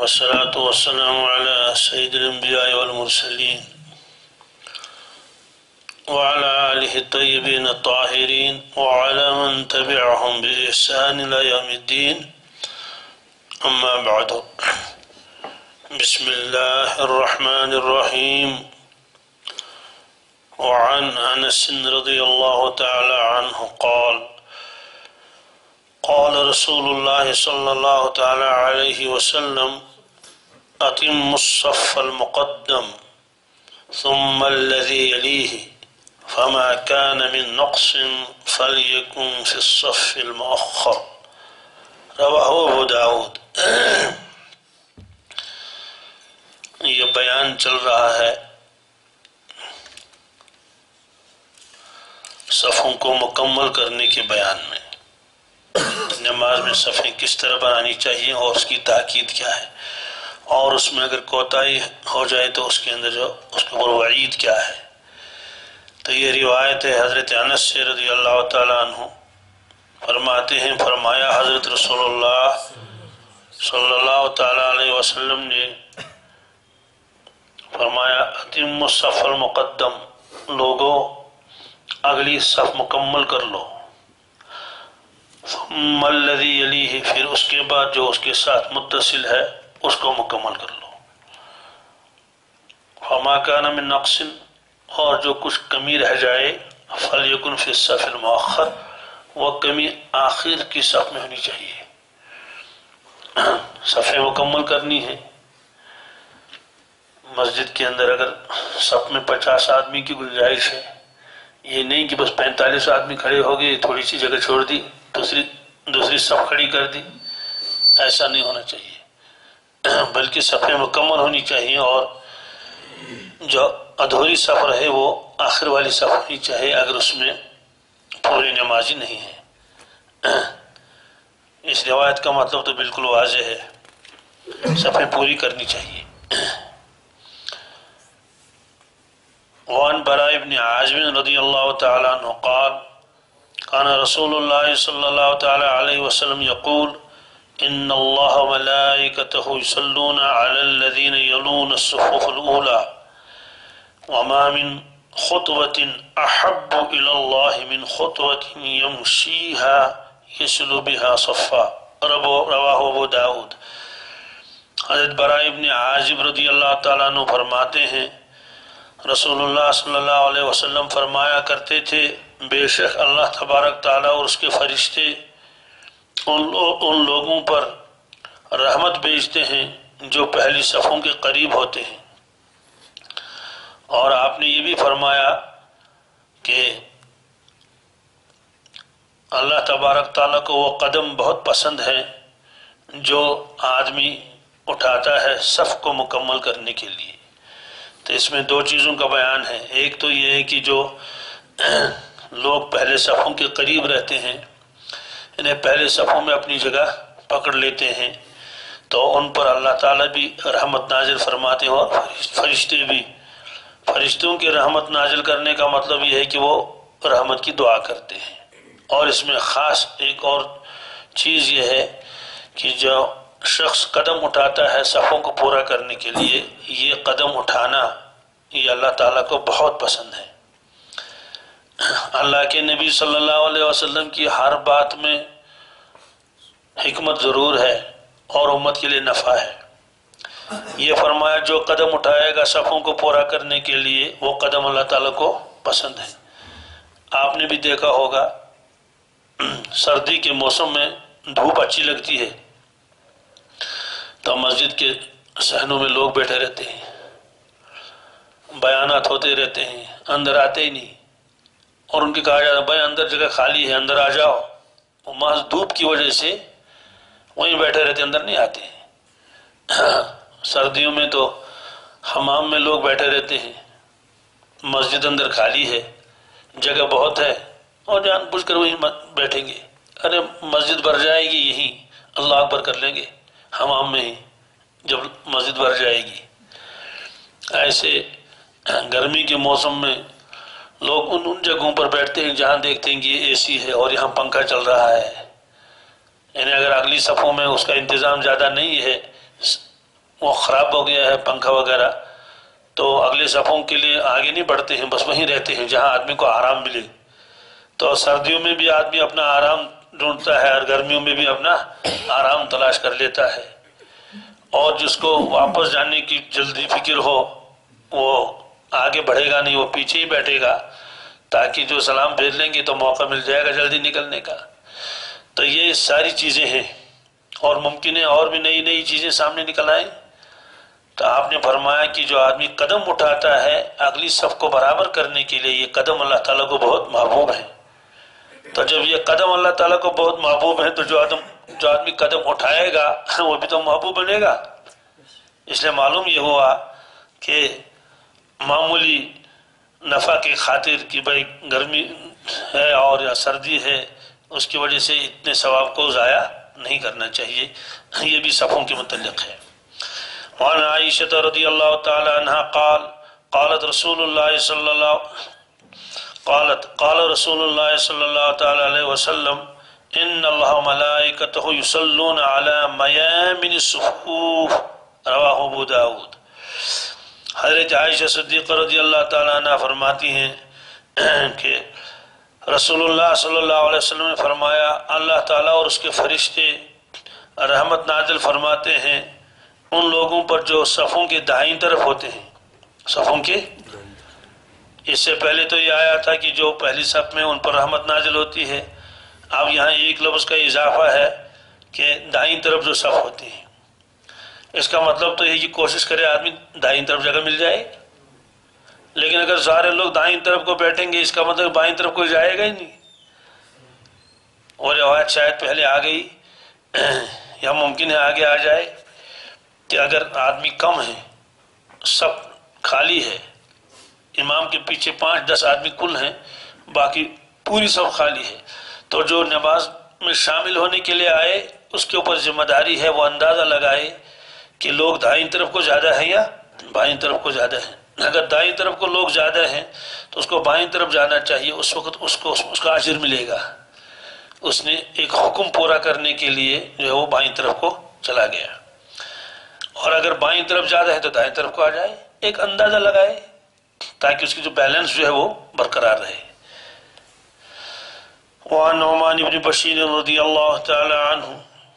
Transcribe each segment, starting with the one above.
والصلاة والسلام على سيد الأنبياء والمرسلين وعلى آله الطيبين الطاهرين وعلى من تبعهم بإحسان إلى يوم الدين. أما بعد، بسم الله الرحمن الرحيم. وعن أنس رضي الله تعالى عنه قال: قال رسول الله صلى الله تعالى عليه وسلم: أتم الصف المقدم ثم الذي يليه، فما كان من نقص فليكن في الصف المؤخر. رواه ابو داود. یہ بیان چل رہا ہے صفوں کو مکمل کرنے کے بیان میں، نماز میں صفیں کس طرح بنانی چاہیے اور اس کی تاکید کیا ہے، اور اس میں اگر کوتاہی ہو جائے تو اس کے اندر اس کے اوپر وعید کیا ہے۔ تو یہ روایت ہے حضرت انس سے رضی اللہ تعالیٰ عنہ، فرماتے ہیں فرمایا حضرت رسول اللہ صلی اللہ تعالیٰ علیہ وسلم نے فرمایا: اتم الصف المقدم، لوگو اگلی صف مکمل کر لو، ثم الذی یلیہ، پھر اس کے بعد جو اس کے ساتھ متصل ہے اس کو مکمل کر لو، فما کان من نقص، اور جو کچھ کمی رہ جائے، فلیکن فی الصف المؤخر، وہ کمی آخر کی صف میں ہونی چاہیے۔ صفیں مکمل کرنی ہے۔ مسجد کے اندر اگر صف میں 50 آدمی کی گنجائش ہے، یہ نہیں کہ بس 45 آدمی کھڑے ہو گئے، تھوڑی سی جگہ چھوڑ دی، دوسری صف کھڑی کر دی، ایسا نہیں ہونا چاہیے، بلکہ صفیں مکمل ہونی چاہیے، اور جو ادھوری صف رہے وہ آخر والی صف ہونی چاہیے اگر اس میں پوری نمازی نہیں ہے۔ اس روایت کا مطلب تو بالکل واضح ہے، صفیں پوری کرنی چاہیے۔ وعن براء بن عازب رضی اللہ تعالی عنہ قال: كان رسول الله صلى الله تعالى عليه وسلم يقول: إن الله وملائكته يصلون على الذين يلون الصفوف الأولى، وما من خطوة أحب إلى الله من خطوة يمشيها يصل بها صفا. رواه ابو داود۔ حضرت براء ابن عازب رضی اللہ تعالیٰ عنہ فرماتے ہیں رسول اللہ صلی اللہ علیہ وسلم فرمایا کرتے تھے: بے شک اللہ تبارک تعالیٰ اور اس کے فرشتے ان لوگوں پر رحمت بھیجتے ہیں جو پہلی صفوں کے قریب ہوتے ہیں، اور آپ نے یہ بھی فرمایا کہ اللہ تبارک تعالیٰ کو وہ قدم بہت پسند ہے جو آدمی اٹھاتا ہے صف کو مکمل کرنے کے لیے۔ تو اس میں دو چیزوں کا بیان ہے، ایک تو یہ ہے کہ جو لوگ پہلے صفوں کے قریب رہتے ہیں، انہیں پہلے صفوں میں اپنی جگہ پکڑ لیتے ہیں، تو ان پر اللہ تعالیٰ بھی رحمت نازل فرماتے ہیں، اور فرشتے بھی۔ فرشتوں کی رحمت نازل کرنے کا مطلب یہ ہے کہ وہ رحمت کی دعا کرتے ہیں۔ اور اس میں خاص ایک اور چیز یہ ہے کہ جو شخص قدم اٹھاتا ہے صفوں کو پورا کرنے کے لیے، یہ قدم اٹھانا یہ اللہ تعالیٰ کو بہت پسند ہے۔ اللہ کے نبی صلی اللہ علیہ وسلم کی ہر بات میں حکمت ضرور ہے اور امت کے لیے نفع ہے۔ یہ فرمایا جو قدم اٹھائے گا صفوں کو پورا کرنے کے لیے وہ قدم اللہ تعالیٰ کو پسند ہے۔ آپ نے بھی دیکھا ہوگا سردی کے موسم میں دھوپ اچھی لگتی ہے تو مسجد کے صحنوں میں لوگ بیٹھے رہتے ہیں، بیانات ہوتے رہتے ہیں، اندر آتے ہی نہیں، اور ان کی کہا جاتا ہے بھائی اندر جگہ خالی ہے، اندر آ جاؤ، وہ محض دھوپ کی وجہ سے وہیں بیٹھے رہتے، اندر نہیں آتے ہیں۔ سردیوں میں تو حمام میں لوگ بیٹھے رہتے ہیں، مسجد اندر خالی ہے، جگہ بہت ہے، اور جان بوجھ کر وہیں بیٹھیں گے، ارے مسجد بھر جائے گی یہیں اللہ اکبر کر لیں گے حمام میں ہی جب مسجد بھر جائے گی۔ ایسے گرمی کے موسم میں لوگ ان جگہوں پر بیٹھتے ہیں جہاں دیکھتے ہیں کہ اے سی ہے اور یہاں پنکھا چل رہا ہے، یعنی اگر اگلی صفوں میں اس کا انتظام زیادہ نہیں ہے وہ خراب ہو گیا ہے پنکھا وغیرہ، تو اگلے صفوں کے لیے آگے نہیں بڑھتے ہیں، بس وہیں رہتے ہیں جہاں آدمی کو آرام ملے۔ تو سردیوں میں بھی آدمی اپنا آرام ڈھونڈتا ہے اور گرمیوں میں بھی اپنا آرام تلاش کر لیتا ہے، اور جس کو واپس جانے کی جلدی فکر ہو وہ آگے بڑھے گا نہیں، وہ پیچھے ہی بیٹھے گا، تاکہ جو سلام بھیج لیں گے تو موقع مل جائے گا جلدی نکلنے کا۔ تو یہ ساری چیزیں ہیں، اور ممکن ہے اور بھی نئی نئی چیزیں سامنے نکل آئیں۔ تو آپ نے فرمایا کہ جو آدمی قدم اٹھاتا ہے اگلی صف کو برابر کرنے کے لیے، یہ قدم اللہ تعالیٰ کو بہت محبوب ہے۔ تو جب یہ قدم اللہ تعالیٰ کو بہت محبوب ہے تو جو آدمی قدم اٹھائے گا وہ بھی تو محبوب بنے گا۔ اس لیے معلوم یہ ہوا کہ معمولی نفع کی خاطر کہ بھائی گرمی ہے اور یا سردی ہے، اس کی وجہ سے اتنے ثواب کو ضائع نہیں کرنا چاہیے، یہ بھی صفوں کے متعلق ہے۔ وعن عائشہ رضی اللہ تعالی عنہ قالت رسول اللہ صلی اللہ تعالی علیہ وسلم ان اللہ ملائکتہ یصلون علی میامن الصفوف، رواہ ابو داود۔ حضرت عائشہ صدیقہ رضی اللہ تعالیٰ عنہ فرماتی ہیں کہ رسول اللہ صلی اللہ علیہ وسلم نے فرمایا، اللہ تعالیٰ اور اس کے فرشتے رحمت نازل فرماتے ہیں ان لوگوں پر جو صفوں کے دائیں طرف ہوتے ہیں۔ صفوں کے، اس سے پہلے تو یہ آیا تھا کہ جو پہلی صف میں ان پر رحمت نازل ہوتی ہے، اب یہاں ایک لفظ کا اضافہ ہے کہ دائیں طرف جو صف ہوتی ہیں۔ اس کا مطلب تو یہ کہ کوشش کرے آدمی دائیں طرف جگہ مل جائے، لیکن اگر سارے لوگ دائیں طرف کو بیٹھیں گے اس کا مطلب بائیں طرف کوئی جائے گا ہی نہیں، اور روایت شاید پہلے آ گئی یا ممکن ہے آگے آ جائے کہ اگر آدمی کم ہے، سب خالی ہے، امام کے پیچھے 5-10 آدمی کل ہیں، باقی پوری سب خالی ہے، تو جو نماز میں شامل ہونے کے لیے آئے اس کے اوپر ذمہ داری ہے وہ اندازہ لگائے کہ لوگ دائیں طرف کو زیادہ ہیں یا بائیں طرف کو زیادہ ہیں۔ اگر دائیں طرف کو لوگ زیادہ ہیں تو اس کو بائیں طرف جانا چاہیے، اس وقت اس کا اجر ملے گا، اس نے ایک حکم پورا کرنے کے لیے جو ہے وہ بائیں طرف کو چلا گیا۔ اور اگر بائیں طرف زیادہ ہے تو دائیں طرف کو آ جائے، ایک اندازہ لگائے تاکہ اس کی جو بیلنس جو ہے وہ برقرار رہے۔ وعن نعمان بن بشیر رضی اللہ تعالی عنہ،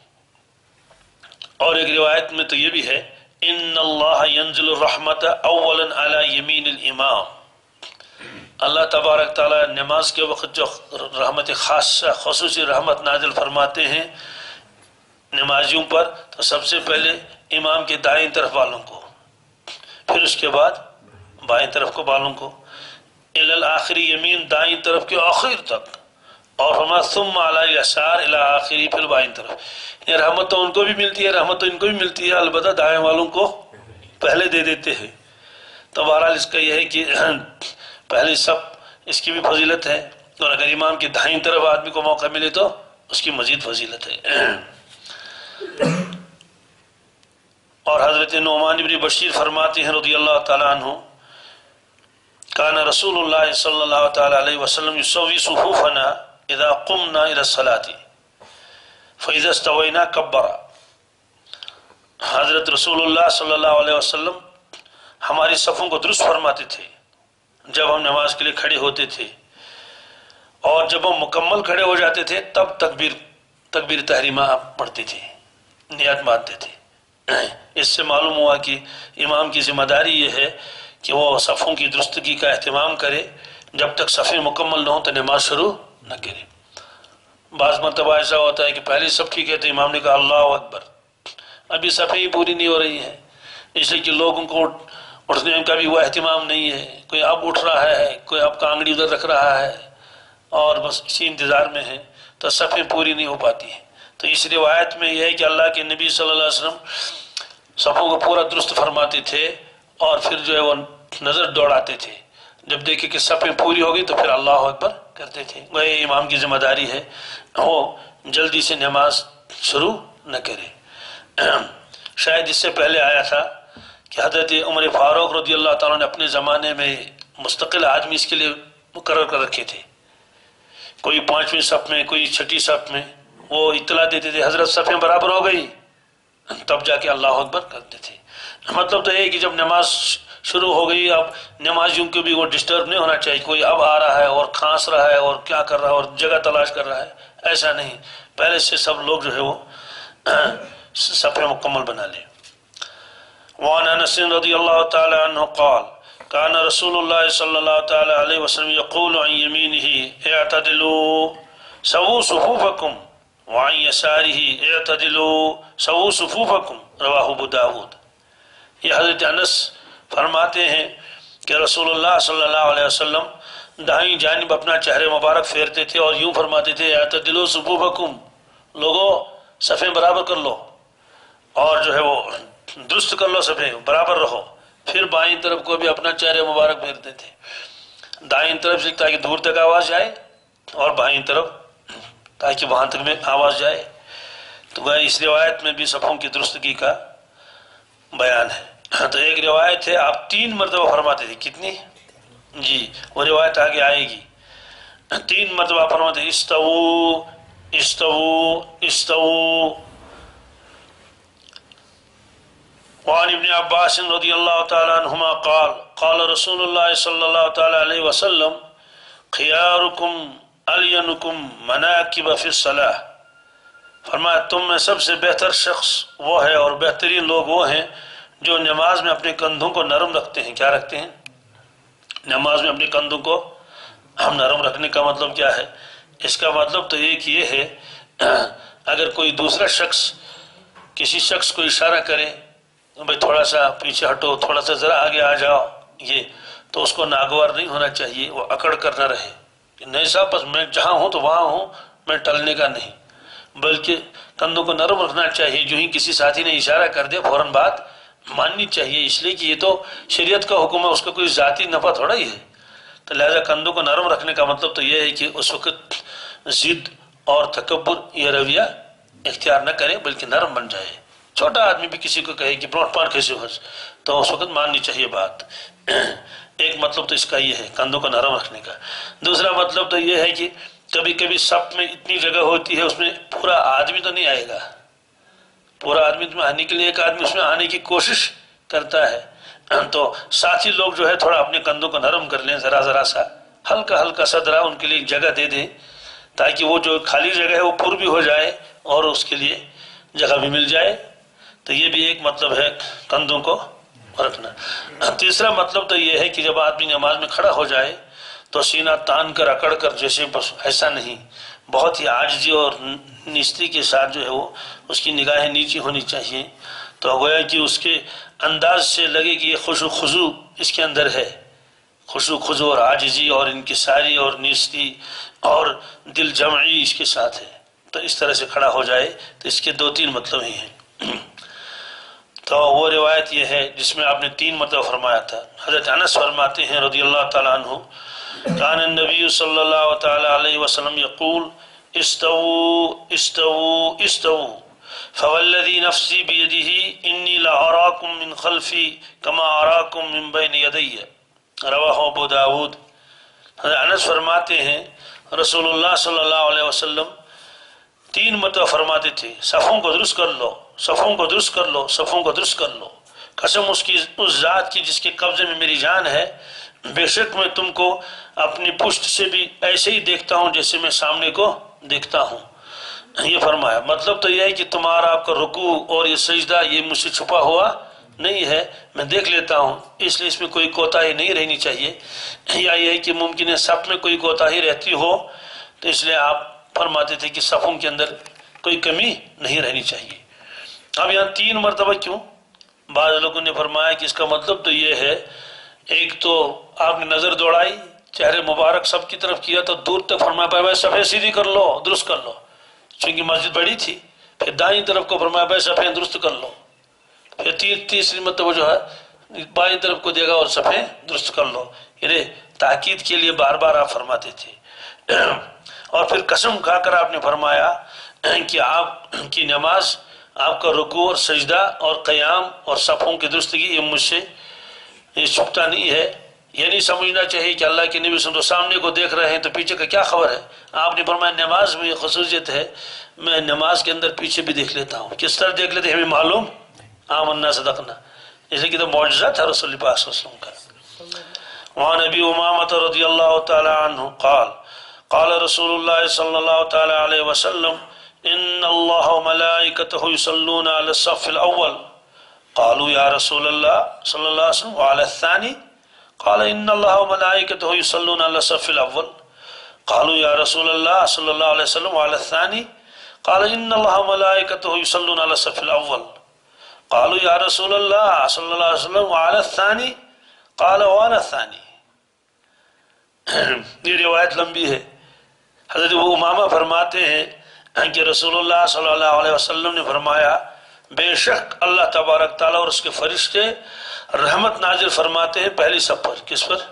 اور ایک روایت میں تو یہ بھی ہے ان اللہ ینزل الرحمت اولا علی یمین الامام، اللہ تبارک تعالیٰ نماز کے وقت جو رحمت خاصہ خصوصی رحمت نازل فرماتے ہیں نمازیوں پر، تو سب سے پہلے امام کے دائیں طرف والوں کو، پھر اس کے بعد بائیں طرف کو والوں کو، الی الاخری یمین دائیں طرف کے آخر تک، اور فرمایا ثم علی یسار الی آخری، پھر بائیں طرف۔ یہ رحمت تو ان کو بھی ملتی ہے، رحمت تو ان کو بھی ملتی ہے، البتہ دائیں والوں کو پہلے دے دیتے ہیں۔ تو بہرحال اس کا یہ ہے کہ پہلی صف اس کی بھی فضیلت ہے، اور اگر امام کی دائیں طرف آدمی کو موقع ملے تو اس کی مزید فضیلت ہے۔ اور حضرت نعمان بن بشیر فرماتے ہیں رضی اللہ تعالیٰ عنہ کان رسول اللہ صلی اللہ تعالیٰ علیہ وسلم یسوی صفوفنا اذا قمنا الى الصلاة فاذا استوینا کبر، حضرت رسول اللہ صلی اللہ علیہ وسلم ہماری صفوں کو درست فرماتے تھے جب ہم نماز کے لیے کھڑے ہوتے تھے، اور جب ہم مکمل کھڑے ہو جاتے تھے تب تکبیر تحریمہ پڑھتے تھے، نیت باندھتے تھے۔ اس سے معلوم ہوا کہ امام کی ذمہ داری یہ ہے کہ وہ صفوں کی درستگی کا اہتمام کرے، جب تک صفیں مکمل نہ ہوں تو نماز شروع نہ کرے۔ بعض مرتبہ ایسا ہوتا ہے کہ پہلی صف ٹھیک ہے تو امام نے کہا اللہ اکبر، ابھی صفیں ہی پوری نہیں ہو رہی ہیں، اس لیے کہ لوگوں کو اٹھنے کا بھی وہ اہتمام نہیں ہے، کوئی اب اٹھ رہا ہے، کوئی اب کانگڑی ادھر رکھ رہا ہے، اور بس اسی انتظار میں ہے، تو صفیں پوری نہیں ہو پاتی ہیں۔ تو اس روایت میں یہ ہے کہ اللہ کے نبی صلی اللہ علیہ وسلم صفوں کو پورا درست فرماتے تھے، اور پھر جو ہے وہ نظر دوڑاتے تھے، جب دیکھے کہ صفیں پوری ہو گئی تو پھر اللہ اکبر کرتے تھے۔ وہ امام کی ذمہ داری ہے وہ جلدی سے نماز شروع نہ کرے۔ شاید اس سے پہلے آیا تھا کہ حضرت عمر فاروق رضی اللہ تعالیٰ نے اپنے زمانے میں مستقل آدمی اس کے لیے مقرر کر رکھے تھے، کوئی 5ویں صف میں، کوئی 6ٹھی صف میں، وہ اطلاع دیتے تھے حضرت صفیں برابر ہو گئی، تب جا کے اللہ اکبر کرتے تھے۔ مطلب تو یہ کہ جب نماز شروع ہو گئی، اب نمازیوں کو بھی وہ ڈسٹرب نہیں ہونا چاہیے، کوئی اب آ رہا ہے اور کھانس رہا ہے اور کیا کر رہا ہے اور جگہ تلاش کر رہا ہے، ایسا نہیں، پہلے سے سب لوگ جو ہے وہ صفیں مکمل بنا لیں۔ وعن انس رضی اللہ تعالی عنہ قال كان رسول اللہ صلی اللہ تعالی علیہ وسلم يقول عن يمينه اعتدلوا سووا صفوفكم وعن يساره اعتدلوا سووا صفوفكم رواہ ابو داود۔ یہ حضرت انس فرماتے ہیں کہ رسول اللہ صلی اللہ علیہ وسلم دائیں جانب اپنا چہرے مبارک پھیرتے تھے اور یوں فرماتے تھے اعتدلوا صفوفکم، لوگو صفیں برابر کر لو اور جو ہے وہ درست کر لو، صفیں برابر رہو۔ پھر بائیں طرف کو بھی اپنا چہرے مبارک پھیرتے تھے، دائیں طرف سے تاکہ دور تک آواز جائے اور بائیں طرف تاکہ وہاں تک میں آواز جائے۔ تو اس روایت میں بھی صفوں کی درستگی کا بیان ہے۔ تو ایک روایت ہے آپ 3 مرتبہ فرماتے تھے، کتنی؟ جی وہ روایت آگے آئے گی۔ 3 مرتبہ فرماتے تھے استووا استووا استووا۔ وعن ابن عباس رضی اللہ تعالی عنہما قال قال رسول اللہ صلی اللہ تعالی علیہ وسلم خیارکم الینکم مناکب فی الصلاۃ، فرمایا تم میں سب سے بہتر شخص وہ ہے اور بہترین لوگ وہ ہیں جو نماز میں اپنے کندھوں کو نرم رکھتے ہیں۔ کیا رکھتے ہیں؟ نماز میں اپنے کندھوں کو ہم نرم رکھنے کا مطلب کیا ہے؟ اس کا مطلب تو ایک یہ ہے، اگر کوئی دوسرا شخص کسی شخص کو اشارہ کرے بھئی تھوڑا سا پیچھے ہٹو، تھوڑا سا ذرا آگے آ جاؤ، یہ تو اس کو ناگوار نہیں ہونا چاہیے، وہ اکڑ کر نہ رہے کہ نہیں صاحب بس میں جہاں ہوں تو وہاں ہوں، میں ٹلنے کا نہیں، بلکہ کندھوں کو نرم رکھنا چاہیے۔ جو ہی کسی ساتھی نے اشارہ کر دیا فوراً بات ماننی چاہیے، اس لیے کہ یہ تو شریعت کا حکم ہے، اس کا کوئی ذاتی نفع تھوڑا ہی ہے۔ تو لہذا کندھوں کو نرم رکھنے کا مطلب تو یہ ہے کہ اس وقت ضد اور تکبر یہ رویہ اختیار نہ کرے بلکہ نرم بن جائے۔ چھوٹا آدمی بھی کسی کو کہے کہ بروٹ پان کیسے ہو تو اس وقت ماننی چاہیے بات۔ ایک مطلب تو اس کا یہ ہے کندھوں کو نرم رکھنے کا۔ دوسرا مطلب تو یہ ہے کہ کبھی کبھی صف میں اتنی جگہ ہوتی ہے اس میں پورا آدمی تو نہیں آئے گا، پورا آدمی میں آنے کے لیے ایک آدمی اس میں آنے کی کوشش کرتا ہے، تو ساتھی لوگ جو ہے تھوڑا اپنے کندھوں کو نرم کر لیں، ذرا ذرا سا ہلکا ہلکا سا ذرا ان کے لیے ایک جگہ دے دیں تاکہ وہ جو خالی جگہ ہے وہ پر بھی ہو جائے اور اس کے لیے جگہ بھی مل جائے۔ تو یہ بھی ایک مطلب ہے کندھوں کو رکھنا۔ تیسرا مطلب تو یہ ہے کہ جب آدمی نماز میں کھڑا ہو جائے تو سینہ تان کر اکڑ کر جیسے بس ایسا نہیں، بہت ہی عاجزی اور نیستی کے ساتھ جو ہے وہ اس کی نگاہیں نیچی ہونی چاہیے، تو گویا کہ اس کے انداز سے لگے کہ یہ خشوع خضوع اس کے اندر ہے، خشوع خضوع اور عاجزی اور انکساری اور نیستی اور دل جمعی اس کے ساتھ ہے، تو اس طرح سے کھڑا ہو جائے۔ تو اس کے 2-3 مطلب ہی ہیں۔ تو وہ روایت یہ ہے جس میں آپ نے 3 مرتبہ فرمایا تھا۔ حضرت انس فرماتے ہیں رضی اللہ تعالیٰ عنہ کان النبی صلی اللہ تعالیٰ علیہ وسلم یقول استووا استووا استووا فوالذی نفسی بیدہ انی لأراکم من خلفی کما اراکم من بین یدی، رواہ ابو داود۔ حضرت انس فرماتے ہیں رسول اللہ صلی اللہ علیہ وسلم 3 مرتبہ فرماتے تھے صفوں کو درست کر لو، صفوں کو درست کر لو، صفوں کو درست کر لو، قسم اس ذات کی جس کے قبضے میں میری جان ہے، بے شک میں تم کو اپنی پشت سے بھی ایسے ہی دیکھتا ہوں جیسے میں سامنے کو دیکھتا ہوں۔ یہ فرمایا مطلب تو یہ ہے کہ تمہارا آپ کا رکوع اور یہ سجدہ یہ مجھ سے چھپا ہوا نہیں ہے، میں دیکھ لیتا ہوں، اس لیے اس میں کوئی کوتاہی نہیں رہنی چاہیے، یا یہ ہے کہ ممکن ہے صف میں کوئی کوتاہی رہتی ہو تو اس لیے آپ فرماتے تھے کہ صفوں کے اندر کوئی کمی نہیں رہنی چاہیے۔ اب یہاں 3 مرتبہ کیوں؟ بعض لوگوں نے فرمایا کہ اس کا مطلب تو یہ ہے، ایک تو آپ نے نظر دوڑائی چہرے مبارک سب کی طرف کیا تو دور تک فرمایا بھائی صفیں سیدھی کر لو، درست کر لو، چونکہ مسجد بڑی تھی۔ پھر دائیں طرف کو فرمایا بھائی صفیں درست کر لو، پھر تیسری مرتبہ جو ہے بائیں طرف کو دے گا اور صفیں درست کر لو، یعنی تاکید کے لیے بار بار آپ فرماتے تھے۔ اور پھر قسم کھا کر آپ نے فرمایا کہ آپ کی نماز، آپ کا رکوع اور سجدہ اور قیام اور صفوں کی درستگی یہ مجھ سے یہ چھپتا نہیں ہے، یہ نہیں سمجھنا چاہیے کہ اللہ کے نبی تو سامنے کو دیکھ رہے ہیں تو پیچھے کا کیا خبر ہے. آپ نے فرمایا نماز میں یہ خصوصیت ہے، میں نماز کے اندر پیچھے بھی دیکھ لیتا ہوں. کس طرح دیکھ لیتے ہیں ہمیں معلوم، آمنا صدقنا، اسے کہ تو معجزہ تھا رسول پاک صلی اللہ علیہ وسلم کا. وعن ابی امامۃ رضی اللہ تعالی عنہ قال قال رسول اللہ صلی اللہ تعالی علیہ وسلم ان اللہ وملائکتہ یصلون علی الصف الاول. قالوا یا رسول اللہ صلی اللہ علیہ وسلم وعلی الثانی. قال ان اللہ وملائکتہ یصلون علی الصف الاول. قالوا یا رسول اللہ صلی اللہ علیہ وسلم وعلی الثانی. قال ان اللہ وملائکتہ یصلون علی الصف الاول. قالوا یا رسول اللہ صلی اللہ علیہ وسلم وعلی الثانی. قال وعلی الثانی. یہ روایت لمبی ہے. حضرت امامہ فرماتے ہیں کہ رسول اللہ صلی اللہ علیہ وسلم نے فرمایا بے شک اللہ تبارک تعالیٰ اور اس کے فرشتے رحمت نازل فرماتے ہیں پہلی صف پر. کس پر؟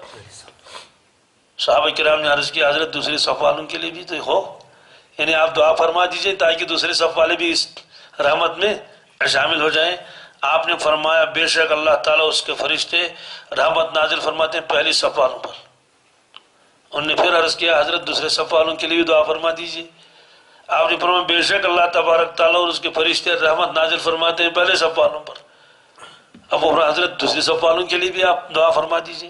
صحابہ کرام نے عرض کیا حضرت دوسری صف والوں کے لیے بھی تو ہو، یعنی آپ دعا فرما دیجئے تاکہ دوسری صف والے بھی اس رحمت میں شامل ہو جائیں. آپ نے فرمایا بے شک اللہ تعالیٰ اس کے فرشتے رحمت نازل فرماتے ہیں پہلی صف والوں پر. انہوں نے پھر عرض کیا حضرت دوسرے صف والوں کے لیے بھی دعا فرما دیجئے. آپ نے فرمایا بے شک اللہ تبارک تعالیٰ اور اس کے فرشتے رحمت نازل فرماتے ہیں پہلے صف والوں پر. اب حضرت دوسرے صف والوں کے لیے بھی آپ دعا فرما دیجئے.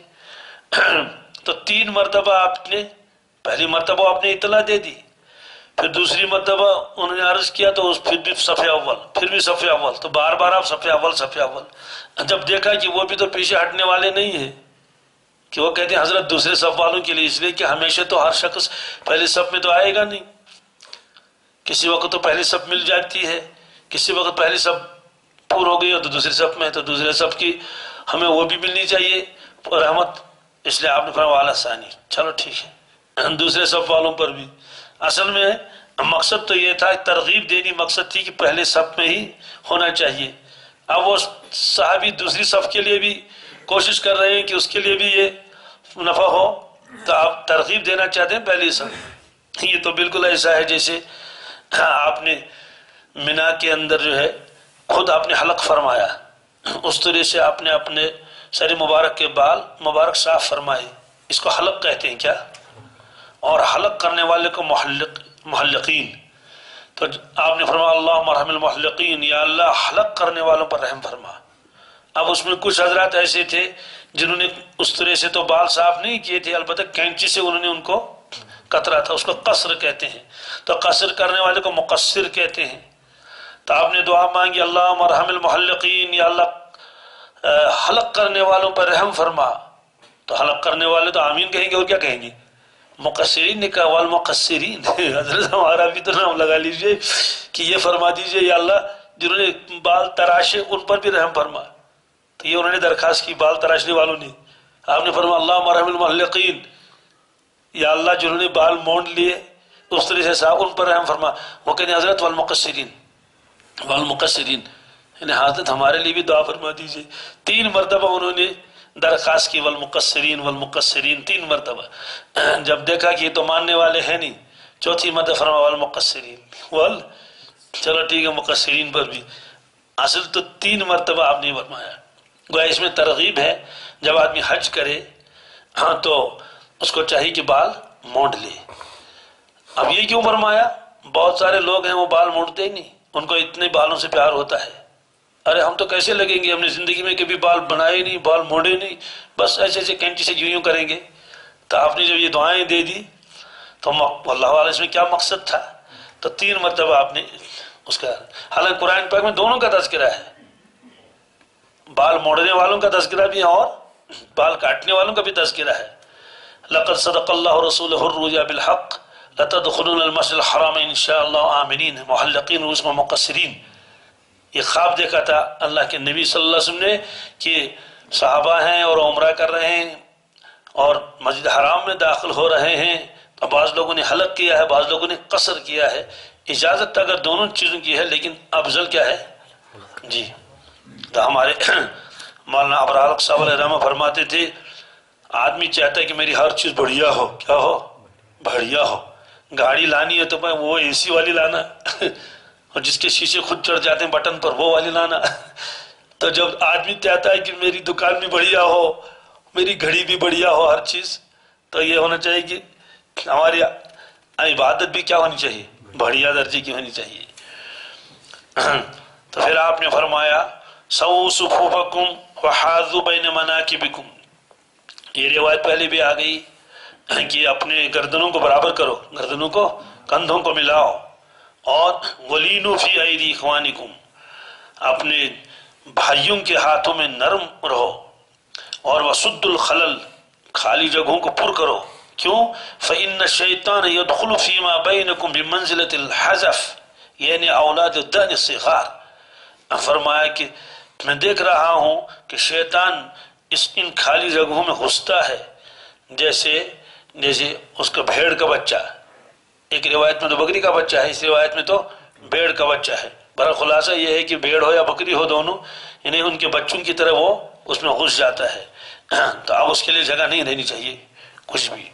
تو 3 مرتبہ آپ نے، پہلی مرتبہ آپ نے اطلاع دے دی، پھر دوسری مرتبہ انہوں نے عرض کیا تو پھر بھی صف اول، پھر بھی صف اول، تو بار بار آپ صف اول صف اول. جب دیکھا کہ وہ بھی تو پیچھے ہٹنے والے نہیں ہیں کہ وہ کہتے ہیں حضرت دوسرے صف والوں کے لیے، اس لیے کہ ہمیشہ تو ہر شخص پہلی صف میں تو آئے گا نہیں. کسی وقت تو پہلی صف مل جاتی ہے، کسی وقت پہلی صف پور ہو گئی ہو تو دوسری صف میں، تو دوسرے صف کی ہمیں وہ بھی ملنی چاہیے رحمت. اس لیے آپ نے فرمایا والا ثانی. چلو ٹھیک ہے، دوسرے صف والوں پر بھی. اصل میں مقصد تو یہ تھا، ترغیب دینی مقصد تھی کہ پہلے صف میں ہی ہونا چاہیے. اب وہ صحابی دوسری صف کے لیے بھی کوشش کر رہے ہیں کہ اس کے لیے بھی یہ نفع ہو، تو آپ ترغیب دینا چاہتے ہیں پہلی صف. یہ تو بالکل ایسا ہے جیسے آپ نے مینا کے اندر جو ہے خود آپ نے حلق فرمایا، اس طرح سے آپ نے اپنے سر مبارک کے بال مبارک صاف فرمائے. اس کو حلق کہتے ہیں کیا؟ اور حلق کرنے والے کو محلقین. تو آپ نے فرمایا اللہم ارحم المحلقین، یا اللہ حلق کرنے والوں پر رحم فرما. اب اس میں کچھ حضرات ایسے تھے جنہوں نے اس طرح سے تو بال صاف نہیں کیے تھے، البتہ کینچی سے انہوں نے ان کو قطرا تھا، اس کو قصر کہتے ہیں. تو قصر کرنے والے کو مقصر کہتے ہیں. تو آپ نے دعا مانگی اللہم ارحم المحلقین، یا اللہ حلق کرنے والوں پر رحم فرما. تو حلق کرنے والے تو آمین کہیں گے، اور کیا کہیں گے؟ مقصرین نے کہا والمقصرین. حضرت ہمارا بھی تو نام لگا لیجئے کہ یہ فرما دیجئے یا اللہ جنہوں نے بال تراشے ان پر بھی رحم فرما. تو یہ انہوں نے درخواست کی بال تراشنے والوں نے. آپ نے فرمایا اللہم ارحم المحلقین، یا اللہ جنہوں نے بال مونڈ لیے اس طرح سے صاحب ان پر رحم فرما. وہ کہتے ہیں حضرت والمقصرین والمقصرین، یعنی حضرت ہمارے لیے بھی دعا فرما دیجئے. 3 مرتبہ انہوں نے درخواست کی والمقصرین والمقصرین 3 مرتبہ. جب دیکھا کہ یہ تو ماننے والے ہیں نہیں، 4تھی مرتبہ فرما والمقصرین چلو ٹھیک ہے مقصرین پر بھی. اصل تو 3 مرتبہ آپ نے فرمایا. گویا اس میں ترغیب ہے، جب آدمی حج کرے ہاں تو اس کو چاہیے کہ بال مونڈ لے. اب یہ کیوں فرمایا؟ بہت سارے لوگ ہیں وہ بال مونڈتے ہی نہیں، ان کو اتنے بالوں سے پیار ہوتا ہے. ارے ہم تو کیسے لگیں گے، ہم نے زندگی میں کبھی بال بنائے نہیں، بال مونڈے نہیں، بس ایسے ایسے کینچی سے یوں کریں گے. تو آپ نے جب یہ دعائیں دے دی تو اللہ علیہ اس میں کیا مقصد تھا؟ تو 3 مرتبہ آپ نے اس کا، حالانکہ قرآن پاک میں دونوں کا تذکرہ ہے، بال موڑنے والوں کا تذکرہ بھی ہے اور بال کاٹنے والوں کا بھی تذکرہ ہے. لقد صدق اللہ رسولہ الرؤیا بالحق لتدخلون المسجد الحرام ان شاء اللہ آمنین محلقین رؤوسکم مقصرین. یہ خواب دیکھا تھا اللہ کے نبی صلی اللہ علیہ وسلم نے کہ صحابہ ہیں اور عمرہ کر رہے ہیں اور مسجد حرام میں داخل ہو رہے ہیں. بعض لوگوں نے حلق کیا ہے، بعض لوگوں نے قصر کیا ہے. اجازت اگر دونوں چیزوں کی ہے، لیکن افضل کیا ہے؟ جی. تو ہمارے مولانا ابرار حق صاحب علیہ رحمہ فرماتے تھے آدمی چاہتا ہے کہ میری ہر چیز بڑھیا ہو. کیا ہو؟ بڑھیا ہو. گاڑی لانی ہے تو وہ اے سی والی لانا، اور جس کے شیشے خود چڑھ جاتے ہیں بٹن پر وہ والی لانا. تو جب آدمی چاہتا ہے کہ میری دکان بھی بڑھیا ہو، میری گھڑی بھی بڑھیا ہو ہر چیز، تو یہ ہونا چاہیے کہ ہماری عبادت بھی کیا ہونی چاہیے، بڑھیا درجے کی ہونی چاہیے۔ تو پھر آپ نے فرمایا سووا صفوفکم وحاذوا بین مناکبکم، یہ روایت پہلے بھی آ گئی کہ اپنے گردنوں کو برابر کرو، گردنوں کو کندھوں کو ملاؤ، اور ولینوا فی ایدی اخوانکم، اپنے بھائیوں کے ہاتھوں میں نرم رہو، اور وسد الخلل، خالی جگہوں کو پر کرو، کیوں؟ فإن الشیطان يدخل فيما بینکم بمنزلة الحذف، یعنی اولاد الدہن الصغار۔ فرمایا کہ میں دیکھ رہا ہوں کہ شیطان ان خالی جگہوں میں گھستا ہے جیسے اس کا بھیڑ کا بچہ، ایک روایت میں تو بکری کا بچہ ہے، اس روایت میں تو بھیڑ کا بچہ ہے۔ بہر خلاصہ یہ ہے کہ بھیڑ ہو یا بکری ہو دونوں، یعنی ان کے بچوں کی طرح وہ اس میں گھس جاتا ہے، تو اب اس کے لیے جگہ نہیں رہنی چاہیے کچھ بھی۔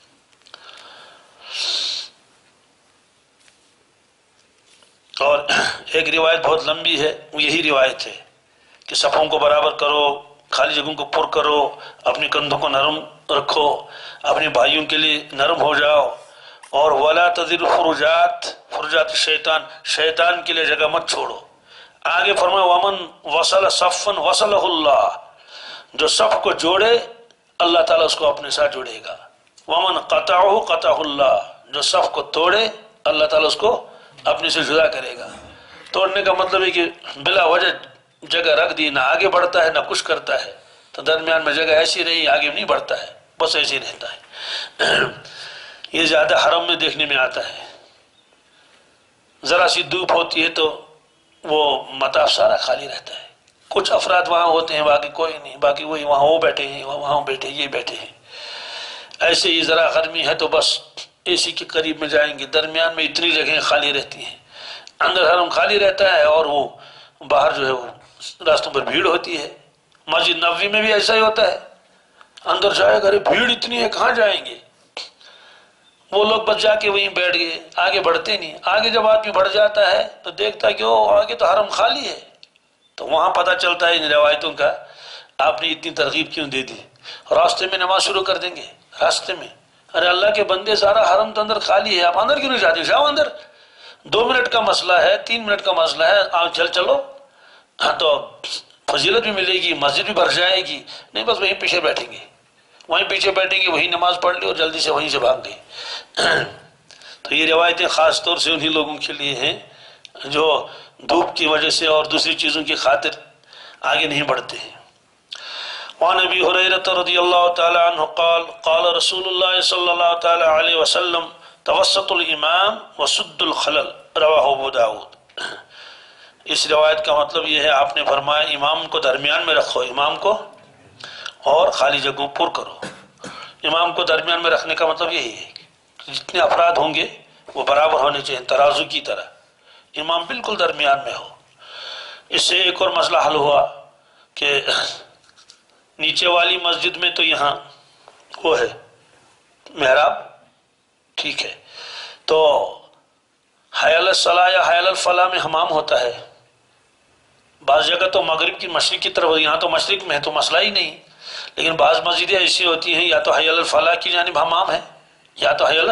اور ایک روایت بہت لمبی ہے، وہ یہی روایت ہے کہ صفوں کو برابر کرو، خالی جگہوں کو پر کرو، اپنے کندھوں کو نرم رکھو، اپنے بھائیوں کے لیے نرم ہو جاؤ، اور ولا تذر فرجات، فرجات شیطان کے لیے جگہ مت چھوڑو۔ آگے فرمایا ومن وصل صفا وصلہ اللہ، جو صف کو جوڑے اللہ تعالیٰ اس کو اپنے ساتھ جوڑے گا، ومن قطعہ قطعہ اللہ، جو صف کو توڑے اللہ تعالیٰ اس کو اپنے سے جدا کرے گا۔ توڑنے کا مطلب ہے کہ بلا وجہ جگہ رکھ دی، نہ آگے بڑھتا ہے نہ کچھ کرتا ہے، تو درمیان میں جگہ ایسی رہی، آگے نہیں بڑھتا ہے، بس ایسے ہی رہتا ہے۔ یہ زیادہ حرم میں دیکھنے میں آتا ہے، ذرا سی دھوپ ہوتی ہے تو وہ مطاف سارا خالی رہتا ہے، کچھ افراد وہاں ہوتے ہیں باقی کوئی نہیں، باقی وہی وہاں وہ بیٹھے ہیں، وہاں بیٹھے یہ بیٹھے ہیں۔ ایسے ہی ذرا گرمی ہے تو بس اے سی کے قریب میں جائیں گے، درمیان میں اتنی جگہیں خالی رہتی ہیں، اندر حرم خالی رہتا ہے، اور وہ باہر جو ہے وہ راستوں پر بھیڑ ہوتی ہے۔ مسجد نبوی میں بھی ایسا ہی ہوتا ہے، اندر جائے گا بھیڑ اتنی ہے کہاں جائیں گے، وہ لوگ بس جا کے وہیں بیٹھ گئے، آگے بڑھتے نہیں۔ آگے جب آدمی بڑھ جاتا ہے تو دیکھتا ہے کہ وہ آگے تو حرم خالی ہے، تو وہاں پتہ چلتا ہے ان روایتوں کا آپ نے اتنی ترغیب کیوں دے دی۔ راستے میں نماز شروع کر دیں گے، راستے میں ارے اللہ کے بندے سارا حرم تو اندر خالی ہے، آپ اندر کیوں نہیں جاتے؟ جاؤ اندر، 2 منٹ کا مسئلہ ہے، 3 منٹ کا مسئلہ ہے، آپ چلو، ہاں تو فضیلت بھی ملے گی، مسجد بھی بھر جائے گی۔ نہیں بس وہیں پیچھے بیٹھیں گے، وہیں پیچھے بیٹھیں گے، وہیں نماز پڑھ لی اور جلدی سے وہیں سے بھاگ گئے۔ تو یہ روایتیں خاص طور سے انہی لوگوں کے لیے ہیں جو دھوپ کی وجہ سے اور دوسری چیزوں کی خاطر آگے نہیں بڑھتے ہیں۔ وعن ابی ہریرہ رضی اللہ تعالی عنہ قال قال رسول اللہ صلی اللہ تعالی علیہ وسلم توسط الامام وسد الخلل، رواہ ابو داود۔ اس روایت کا مطلب یہ ہے آپ نے فرمایا امام کو درمیان میں رکھو، امام کو، اور خالی جگہوں پر کرو۔ امام کو درمیان میں رکھنے کا مطلب یہی ہے کہ جتنے افراد ہوں گے وہ برابر ہونے چاہیے، ترازو کی طرح، امام بالکل درمیان میں ہو۔ اس سے ایک اور مسئلہ حل ہوا کہ نیچے والی مسجد میں تو یہاں وہ ہے محراب، ٹھیک ہے، تو حی علی الصلاۃ یا حی علی الفلاح میں حمام ہوتا ہے، بعض جگہ تو مغرب کی مشرق کی طرف، یہاں تو مشرق میں ہے تو مسئلہ ہی نہیں، لیکن بعض مسجدیں ایسی ہوتی ہیں یا تو حی علی الفلاح کی جانب حمام ہے یا تو حی علی،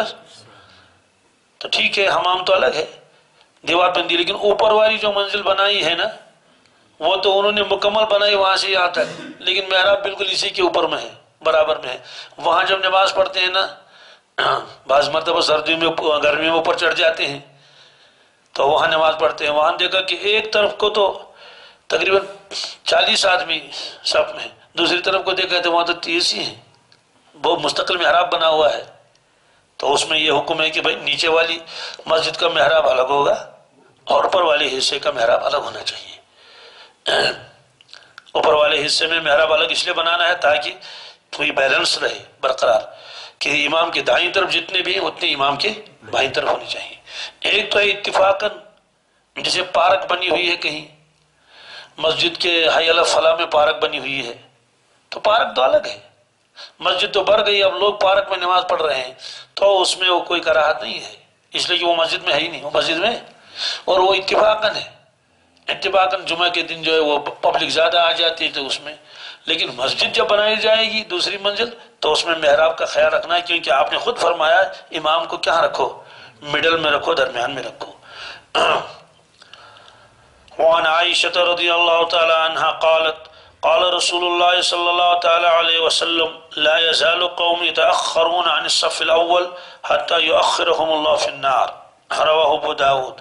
تو ٹھیک ہے حمام تو الگ ہے دیوار بندی، لیکن اوپر والی جو منزل بنائی ہے نا وہ تو انہوں نے مکمل بنائی وہاں سے یہاں تک، لیکن محراب بالکل اسی کے اوپر میں ہے، برابر میں ہے۔ وہاں جب نماز پڑھتے ہیں نا، بعض مرتبہ سردیوں میں گرمی میں اوپر چڑھ جاتے ہیں تو وہاں نماز پڑھتے ہیں، وہاں دیکھا کہ ایک طرف کو تو تقریباً 40 آدمی صف میں، دوسری طرف کو دیکھا تو وہاں تو 30 ہی ہیں، وہ مستقل محراب بنا ہوا ہے۔ تو اس میں یہ حکم ہے کہ بھائی نیچے والی مسجد کا محراب الگ ہوگا اور اوپر والے حصے کا محراب الگ ہونا چاہیے۔ اوپر والے حصے میں محراب الگ اس لیے بنانا ہے تاکہ کوئی بیلنس رہے برقرار، کہ امام کے دائیں طرف جتنے بھی ہیں اتنے امام کے بائیں طرف ہونی چاہیے۔ ایک تو ہے اتفاقاً جیسے پارک بنی ہوئی ہے کہیں مسجد کے حی علی الفلاح میں پارک بنی ہوئی ہے تو پارک تو الگ ہے، مسجد تو بھر گئی، اب لوگ پارک میں نماز پڑھ رہے ہیں تو اس میں وہ کوئی کراہت نہیں ہے، اس لیے کہ وہ مسجد میں ہے ہی نہیں، وہ مسجد میں اور وہ اتفاقاً ہے، اتفاقاً جمعہ کے دن جو ہے وہ پبلک زیادہ آ جاتی ہے تو اس میں، لیکن مسجد جب بنائی جائے گی دوسری منزل تو اس میں محراب کا خیال رکھنا ہے، کیونکہ آپ نے خود فرمایا امام کو کہاں رکھو، مڈل میں رکھو، درمیان میں رکھو۔ وعن عائشة رضی اللہ تعالی عنہ قالت قال رسول اللہ صلی اللہ تعالی علیہ وسلم لا يزال قوم يتأخرون عن الصف الاول حتى يؤخرهم اللہ في النار، رواہ ابو داود۔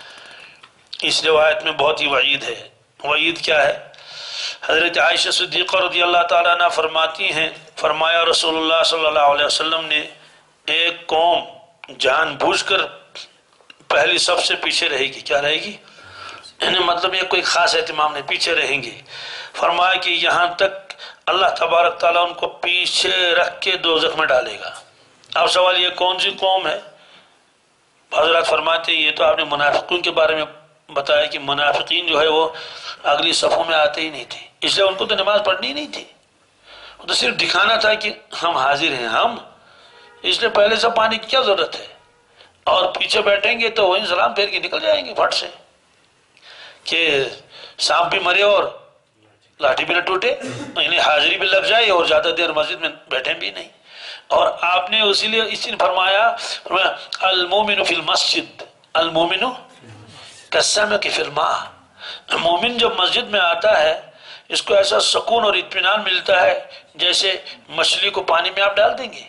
اس روایت میں بہت ہی وعید ہے۔ وعید کیا ہے؟ حضرت عائشہ صدیقہ رضی اللہ تعالیٰ عنہ فرماتی ہیں، فرمایا رسول اللہ صلی اللہ علیہ وسلم نے ایک قوم جان بوجھ کر پہلی صف سے پیچھے رہے گی۔ کیا رہے گی؟ یعنی مطلب یہ کوئی خاص اہتمام نہیں، پیچھے رہیں گے۔ فرمایا کہ یہاں تک اللہ تبارک تعالیٰ ان کو پیچھے رکھ کے دوزخ میں ڈالے گا۔ اب سوال یہ کون سی قوم ہے؟ حضرات فرماتے ہیں یہ تو آپ نے منافقین کے بارے میں بتایا کہ منافقین جو ہے وہ اگلی صفوں میں آتے ہی نہیں تھے، اس لیے ان کو تو نماز پڑھنی ہی نہیں تھی، وہ تو صرف دکھانا تھا کہ ہم حاضر ہیں ہم، اس لیے پہلے سے پانی کی کیا ضرورت ہے، اور پیچھے بیٹھیں گے تو وہیں سلام پھیر کے نکل جائیں گے پھٹ سے، کہ سانپ بھی مرے اور لاٹھی بھی نہ ٹوٹے، یعنی حاضری بھی لگ جائے اور زیادہ دیر مسجد میں بیٹھیں بھی نہیں۔ اور آپ نے اسی لیے اس نے فرمایا المومن فی المسجد المومن کالسمک فی الماء، مومن جب مسجد میں آتا ہے اس کو ایسا سکون اور اطمینان ملتا ہے جیسے مچھلی کو پانی میں آپ ڈال دیں گے،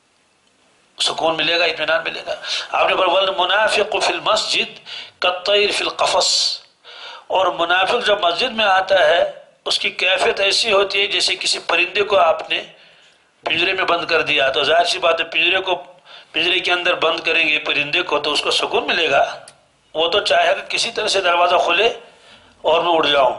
سکون ملے گا، اطمینان ملے گا۔ آپ نے والمنافق فی المسجد کالطیر فی القفص، اور منافق جب مسجد میں آتا ہے اس کی کیفیت ایسی ہوتی ہے جیسے کسی پرندے کو آپ نے پنجرے میں بند کر دیا، تو ظاہر سی بات ہے پنجرے کے اندر بند کریں گے پرندے کو تو اس کو سکون ملے گا، وہ تو چاہے کہ کسی طرح سے دروازہ کھلے اور میں اڑ جاؤں۔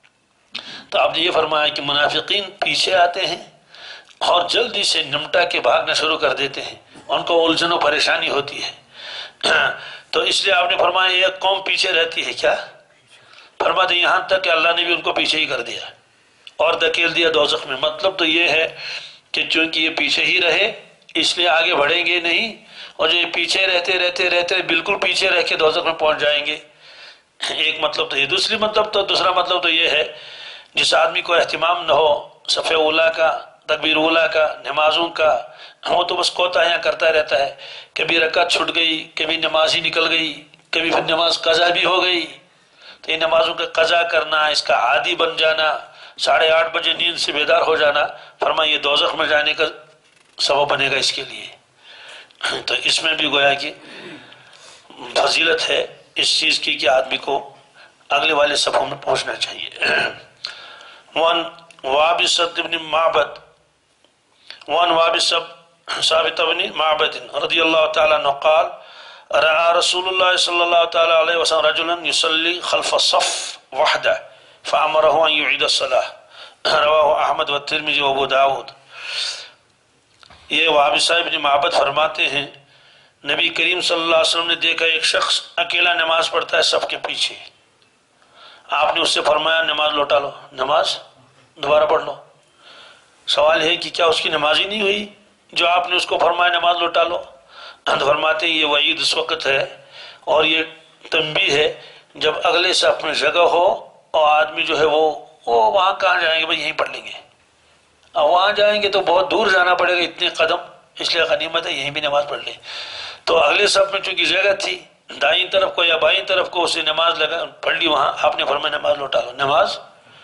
تو آپ نے یہ فرمایا کہ منافقین پیچھے آتے ہیں اور جلدی سے نمٹا کے بھاگنا شروع کر دیتے ہیں، ان کو الجھن و پریشانی ہوتی ہے، تو اس لیے آپ نے فرمایا ایک قوم پیچھے رہتی ہے، کیا فرماتے ہیں یہاں تک کہ اللہ نے بھی ان کو پیچھے ہی کر دیا اور دھکیل دیا دوزخ میں۔ مطلب تو یہ ہے کہ چونکہ یہ پیچھے ہی رہے اس لیے آگے بڑھیں گے نہیں، اور جو یہ پیچھے رہتے بالکل پیچھے رہ کے دوزخ میں پہنچ جائیں گے۔ ایک مطلب تو یہ، دوسرا مطلب تو یہ ہے جس آدمی کو اہتمام نہ ہو صف اولیٰ کا، تکبیر اولیٰ کا، نمازوں کا، وہ تو بس کوتاہیاں کرتا رہتا ہے، کبھی رکعت چھٹ گئی، کبھی نماز ہی نکل گئی، کبھی پھر نماز قضا بھی ہو گئی، تو یہ نمازوں کا قضا کرنا، اس کا عادی بن جانا، 8:30 بجے نیند سے بیدار ہو جانا، فرمایا یہ دوزخ میں جانے کا سبب بنے گا اس کے لیے۔ تو اس میں بھی گویا کہ فضیلت ہے اس چیز کی کہ آدمی کو اگلے والے صفوں میں پہنچنا چاہیے۔ وان وابصة بن معبد وان وابصة ثابت بن معبد رضی اللہ تعالیٰ عنہ قال رأى رسول اللہ صلی اللہ تعالیٰ علیہ وسلم رجلا يصلي خلف الصف وحده فأمره أن يعيد الصلاة، رواہ احمد والترمذی وابو داود۔ یہ وابصہ بن معبد فرماتے ہیں نبی کریم صلی اللہ علیہ وسلم نے دیکھا ایک شخص اکیلا نماز پڑھتا ہے صف کے پیچھے، آپ نے اس سے فرمایا نماز لوٹا لو، نماز دوبارہ پڑھ لو۔ سوال ہے کہ کیا اس کی نماز ہی نہیں ہوئی جو آپ نے اس کو فرمایا نماز لوٹا لو؟ تو فرماتے ہیں یہ وعید اس وقت ہے اور یہ تنبیہ ہے جب اگلے صف میں جگہ ہو اور آدمی جو ہے وہ وہاں کہاں جائیں گے بھائی یہیں پڑھ لیں گے، اور وہاں جائیں گے تو بہت دور جانا پڑے گا اتنے قدم، اس لیے غنیمت ہے یہیں بھی نماز پڑھ لیں۔ تو اگلے صف میں چونکہ جگہ تھی دائیں طرف کو یا بائیں طرف کو اسے نماز پڑھ لی، وہاں آپ نے فرمایا نماز لوٹا لو، نماز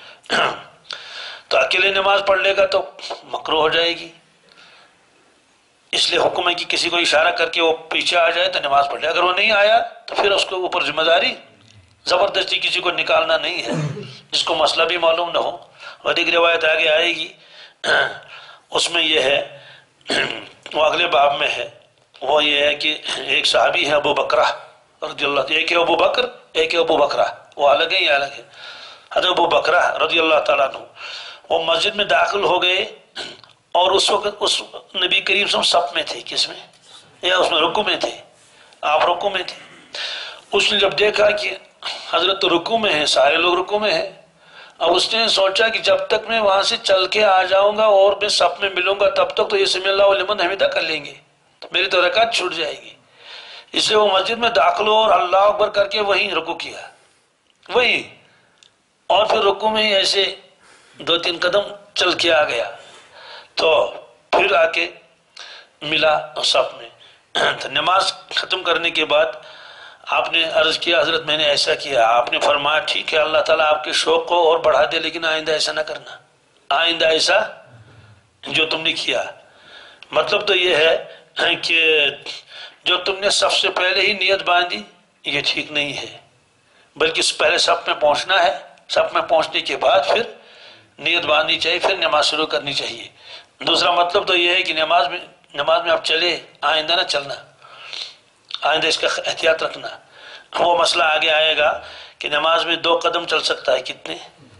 تو اکیلے نماز پڑھ لے گا تو مکروہ ہو جائے گی، اس لیے حکم ہے کہ کسی کو اشارہ کر کے وہ پیچھے آ جائے تو نماز پڑھ لے، اگر وہ نہیں آیا تو پھر اس کو اوپر ذمہ داری زبردستی کسی کو نکالنا نہیں ہے جس کو مسئلہ بھی معلوم نہ ہو۔ اور ایک روایت آگے آئے گی اس میں یہ ہے، وہ اگلے باب میں ہے، وہ یہ ہے کہ ایک صحابی ہے ابو بکرہ رضی اللہ عنہ، ایک ہے ابو بکر ایک ہے ابو بکرہ، وہ الگ ہے یہ الگ ہے۔ حضرت ابو بکرہ رضی اللہ تعالیٰ عنہ وہ مسجد میں داخل ہو گئے اور اس وقت اس نبی کریم صلی اللہ علیہ وسلم صف میں تھے، کس میں؟ یا اس میں رکوع میں تھے، آپ رکوع میں تھے۔ اس نے جب دیکھا کہ حضرت تو رکوع میں ہیں، سارے لوگ رکوع میں ہیں، اب اس نے سوچا کہ جب تک میں وہاں سے چل کے آ جاؤں گا اور میں صف میں ملوں گا تب تک تو یہ سمی اللہ لمن حمیدہ کر لیں گے، تو میری تو رکعت چھوٹ جائے گی، اس لیے وہ مسجد میں داخل ہو اور اللہ اکبر کر کے وہیں رکوع کیا، وہیں اور پھر رکوع میں ہی ایسے 2-3 قدم چل کے آ گیا، تو پھر آ کے ملا صف میں۔ تو نماز ختم کرنے کے بعد آپ نے عرض کیا حضرت میں نے ایسا کیا، آپ نے فرمایا ٹھیک ہے اللہ تعالیٰ آپ کے شوق کو اور بڑھا دے، لیکن آئندہ ایسا نہ کرنا، آئندہ ایسا جو تم نے کیا۔ مطلب تو یہ ہے کہ جو تم نے سب سے پہلے ہی نیت باندھی یہ ٹھیک نہیں ہے، بلکہ پہلے صف میں پہنچنا ہے، صف میں پہنچنے کے بعد پھر نیت باندھنی چاہیے، پھر نماز شروع کرنی چاہیے۔ دوسرا مطلب تو یہ ہے کہ نماز میں آپ چلے، آئندہ نہ چلنا، آئندہ اس کا احتیاط رکھنا۔ وہ مسئلہ آگے آئے گا کہ نماز میں 2 قدم چل سکتا ہے، کتنے؟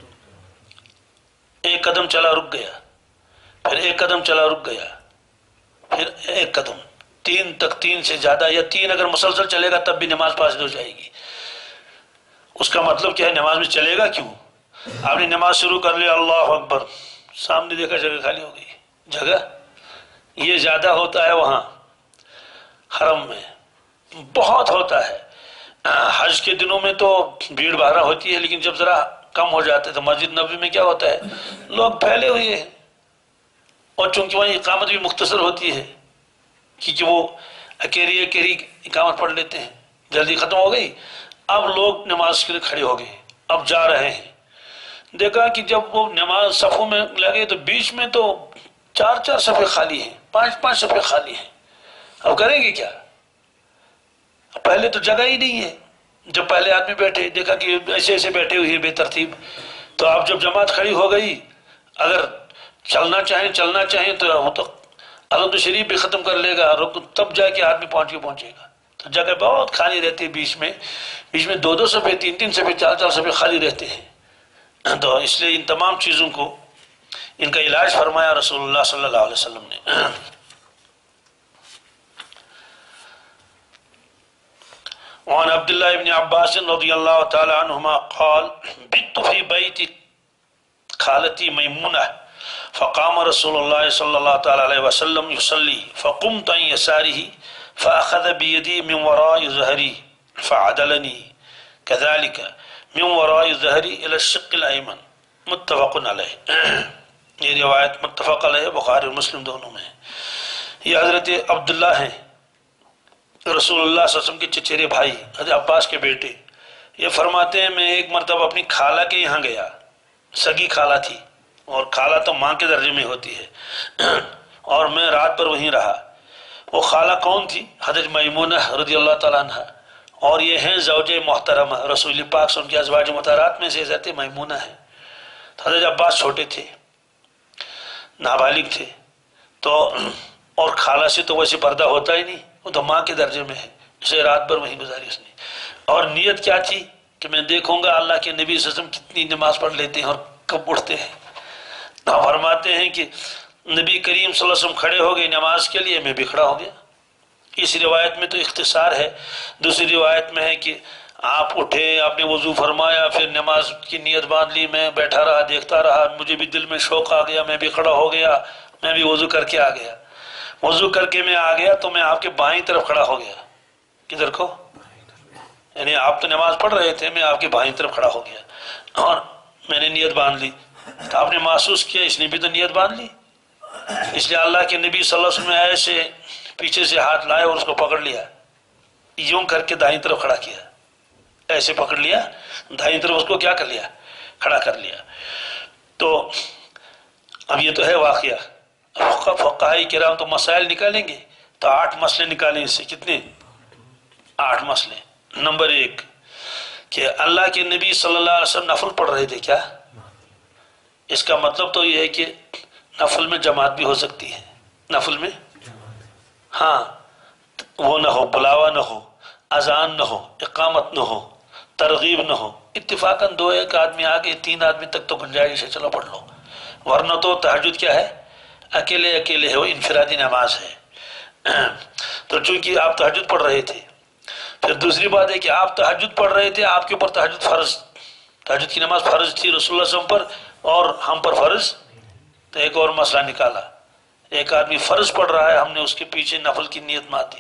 1 قدم چلا رک گیا، پھر 1 قدم چلا رک گیا، پھر 1 قدم، 3 تک، 3 سے زیادہ، یا 3 اگر مسلسل چلے گا تب بھی نماز فاسد ہو جائے گی۔ اس کا مطلب کیا ہے؟ نماز میں چلے گا کیوں؟ آپ نے نماز شروع کر لیا، اللہ اکبر، سامنے دیکھا جگہ خالی ہو گئی، جگہ یہ زیادہ ہوتا ہے وہاں حرم میں، بہت ہوتا ہے۔ حج کے دنوں میں تو بھیڑ بھاڑ ہوتی ہے، لیکن جب ذرا کم ہو جاتے تو مسجد نبوی میں کیا ہوتا ہے، لوگ پھیلے ہوئے ہیں، اور چونکہ وہاں اقامت بھی مختصر ہوتی ہے، کیونکہ وہ اکیری اقامت پڑھ لیتے ہیں، جلدی ختم ہو گئی، اب لوگ نماز کے لیے کھڑے ہو گئے، اب جا رہے ہیں۔ دیکھا کہ جب وہ نماز صفوں میں لگے تو بیچ میں تو 4 صفیں خالی ہیں، 5 صفیں خالی ہیں، اب کریں گے کیا؟ پہلے تو جگہ ہی نہیں ہے، جب پہلے آدمی بیٹھے دیکھا کہ ایسے ایسے بیٹھے ہوئے بے ترتیب، تو اب جب جماعت کھڑی ہو گئی، اگر چلنا چاہیں تو الحمد شریف بھی ختم کر لے گا، تب جا کے آدمی پہنچے گا، تو جگہ بہت خالی رہتی ہے، بیچ میں 2 صفحے، 3 صفحے، 4 صفحے خالی رہتے ہیں۔ تو اس لیے ان تمام چیزوں کو ان کا علاج فرمایا رسول اللہ صلی اللہ علیہ وسلم نے۔ وعن عبداللہ ابن عباس رضی اللہ تعالی عنہما قال بت فی بیت خالتی میمونہ فقام رسول اللہ صلی اللہ تعالی علیہ وسلم يصلي فقمت عن يساره فأخذ بيدي من وراء ظهري فعدلني كذلك من وراء ظهري إلى الشق الأيمن متفق علیہ۔ یہ روایت متفق علیہ بخاری اور مسلم دونوں میں ہے۔ یہ حضرت عبداللہ ہیں، رسول اللہ صلی اللہ علیہ وسلم کے چچیرے بھائی، حضرت عباس کے بیٹے۔ یہ فرماتے ہیں میں ایک مرتبہ اپنی خالہ کے یہاں گیا، سگی خالہ تھی، اور خالہ تو ماں کے درجے میں ہوتی ہے، اور میں رات پر وہیں رہا۔ وہ خالہ کون تھی؟ حضرت میمونہ رضی اللہ تعالیٰ عنہ، اور یہ ہیں زوج محترمہ رسول پاک صلی اللہ علیہ وسلم کی ازواج مطہرات میں سے حضرت میمونہ ہے۔ حضرت عباس چھوٹے تھے، نابالغ تھے، تو اور خالہ سے تو ویسے پردہ ہوتا ہی نہیں، وہ تو ماں کے درجے میں ہے، اسے رات بھر وہیں گزاری اس نے۔ اور نیت کیا تھی کہ میں دیکھوں گا اللہ کے نبی صلی اللہ علیہ وسلم کتنی نماز پڑھ لیتے ہیں اور کب اٹھتے ہیں۔ فرماتے ہیں کہ نبی کریم صلی اللہ علیہ وسلم کھڑے ہو گئے نماز کے لیے، میں بھی کھڑا ہو گیا۔ اس روایت میں تو اختصار ہے، دوسری روایت میں ہے کہ آپ اٹھے، آپ نے وضو فرمایا، پھر نماز کی نیت باندھ لی، میں بیٹھا رہا دیکھتا رہا، مجھے بھی دل میں شوق آ گیا، میں بھی کھڑا ہو گیا، میں بھی وضو کر کے آ گیا۔ وضو کر کے میں آ گیا تو میں آپ کے بائیں طرف کھڑا ہو گیا۔ کدھر کو؟ یعنی آپ تو نماز پڑھ رہے تھے، میں آپ کے بائیں طرف کھڑا ہو گیا، اور میں نے نیت باندھ لی۔ تو آپ نے محسوس کیا اس نے بھی تو نیت باندھ لی، اس لیے اللہ کے نبی صلی اللہ علیہ وسلم نے ایسے پیچھے سے ہاتھ لائے اور اس کو پکڑ لیا، یوں کر کے دائیں طرف کھڑا کیا، ایسے پکڑ لیا، دائیں طرف اس کو کیا کر لیا؟ کھڑا کر لیا۔ تو اب یہ تو ہے واقعہ، فقہائی کرام تو مسائل نکالیں گے تو 8 مسئلے نکالیں اس سے، کتنے؟ 8 مسئلے۔ نمبر 1 کہ اللہ کے نبی صلی اللہ علیہ وسلم نفل پڑھ رہے تھے کیا؟ اس کا مطلب تو یہ ہے کہ نفل میں جماعت بھی ہو سکتی ہے، نفل میں ہاں وہ نہ ہو، بلاوا نہ ہو، اذان نہ ہو، اقامت نہ ہو، ترغیب نہ ہو، اتفاقاً 2-1 آدمی آگے، 3 آدمی تک تو گنجائش ہے، چلو پڑھ لو، ورنہ تو تہجد کیا ہے؟ اکیلے ہے، وہ انفرادی نماز ہے۔ تو چونکہ آپ تہجد پڑھ رہے تھے، پھر دوسری بات ہے کہ آپ تہجد پڑھ رہے تھے، آپ کے اوپر تہجد فرض، تہجد کی نماز فرض تھی رسول اللہ صلی اللہ علیہ وسلم پر، اور ہم پر فرض۔ تو ایک اور مسئلہ نکالا، ایک آدمی فرض پڑھ رہا ہے، ہم نے اس کے پیچھے نفل کی نیت ماتی،